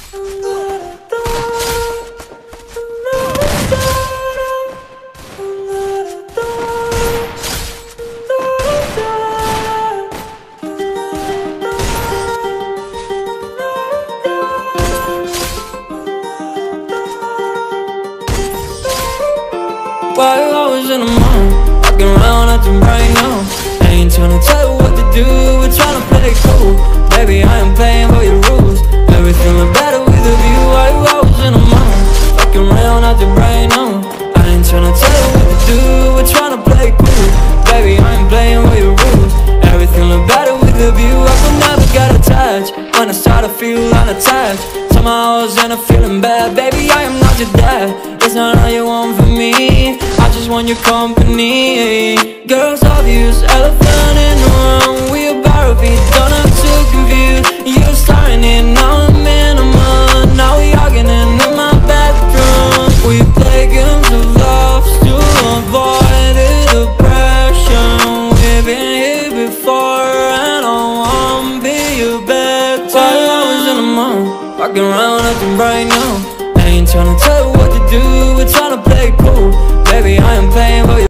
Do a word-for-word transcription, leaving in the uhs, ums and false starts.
Why I was in the mind, walking around acting right now. I ain't tryna tell you what to do, we're tryna play it cool. Baby, I am playing by your rules. Everything look better with a view. Why I was in the mind, walking around acting right now. I ain't tryna tell you what to do, we're tryna play it cool. Baby, I am playing by your rules. Everything look better with a view. I could never get attached when I start to feel unattached. Somehow I was in a feeling bad. Baby, I am not your dad. It's not all you want from me, I just want your company. Girls obvious, elephant in the room. We about to be done, I'm too confused. You're starting it, now I'm in a month. Now we arguing in my bedroom. We play games of love to avoid the depression. We've been here before and I won't be your bed. While I was in a month, walking around acting right now. I ain't tryna tell you what to do, we're tryna play it cool. Baby, I am playing for you.